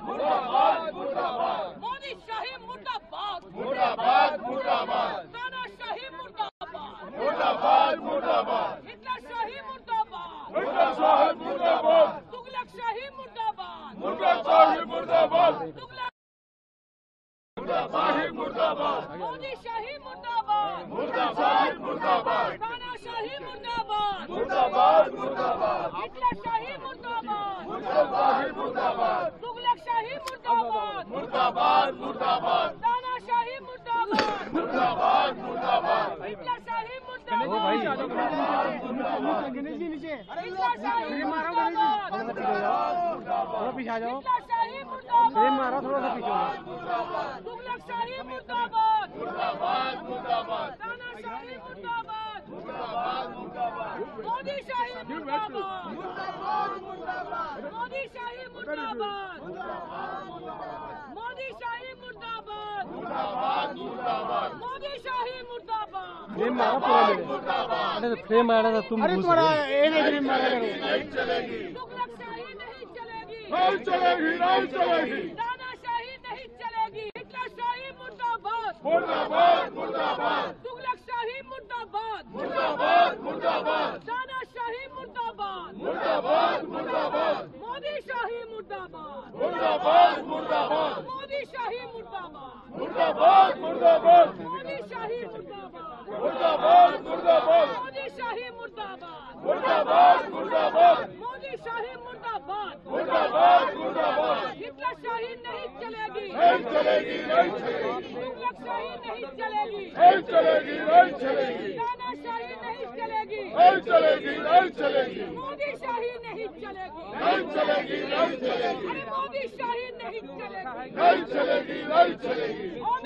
मुर्दाबाद मुर्दाबाद, मोदी शाही मुर्दाबाद, मुर्दाबाद मुर्दाबाद, तानाशाही मुर्दाबाद, मुर्दाबाद मुर्दाबाद, हिटलर शाही मुर्दाबाद, हिटलर साहिब मुर्दाबाद, तुगलक शाही मुर्दाबाद, तुगलक साहिब मुर्दाबाद, तुगलक साहिब मुर्दाबाद, मोदी शाही मुर्दाबाद, मुर्दाबाद मुर्दाबाद, तानाशाही मुर्दाबाद, मुर्दाबाद मुर्दाबाद, हिटलर शाही मुर्दाबाद, हिटलर साहिब मुर्दाबाद, तुगलक शाही मुर्दाबाद, मुर्दाबाद मुर्दाबाद, तानाशाही मुर्दाबाद, मुर्दाबाद मुर्दाबाद, हिटलर शाही मुर्दाबाद, नीचे हिटलर शाही मुर्दाबाद, थोड़ा पीछे आ जाओ। हिटलर शाही मुर्दाबाद, मारो थोड़ा सा पीछे। तुगलक शाही मुर्दाबाद, मुर्दाबाद मुर्दाबाद, तानाशाही मुर्दाबाद, मुर्दाबाद मुर्दाबाद, मोदी शाही मुर्दाबाद, मोदी शाही मुर्दाबाद, मोदी शाही मुर्दाबाद, मुर्दाबाद मुर्दाबाद, मोदी शाही मुर्दाबाद, फ्रेम मारो पूरा मेरे। अरे तो फ्रेम मारा था तुम। अरे तुम्हारा एक फ्रेम मारा करो। नहीं चलेगी, तुगलक शाही नहीं चलेगी, नहीं चलेगी, नहीं चलेगी, तानाशाही नहीं चलेगी, हिटलर शाही मुर्दाबाद, मुर्दाबाद मुर्दाबाद, तुगलक शाही मुर्दाबाद, मुर्दाबाद मुर्दाबाद, तानाशाही मुर्दाबाद, मुर्दाबाद मुर्दाबाद, मोदी शाही मुर्दाबाद, मुर्दाबाद मुर्दाबाद, मोदी शाही मुर्दाबाद, मुर्दाबाद मुर्दाबाद, मोदी शाही मुर्दाबाद, मुर्दाबाद मुर्दाबाद, मोदी शाही मुर्दाबाद, मुर्दाबाद मुर्दाबाद, मोदी शाही मुर्दाबाद, मुर्दाबाद मुर्दाबाद, हिटलर शाही नहीं चलेगी, नहीं चलेगी, नहीं चलेगी, तुगलक शाही नहीं चलेगी, नहीं चलेगी, नहीं चलेगी, तानाशाही नहीं चलेगी, नहीं चलेगी, नहीं चलेगी, मोदी शाही नहीं चलेगी, नहीं चलेगी, नहीं चलेगी, अरे मोदी शाही नहीं चलेगी, नहीं चलेगी, नहीं चलेगी, और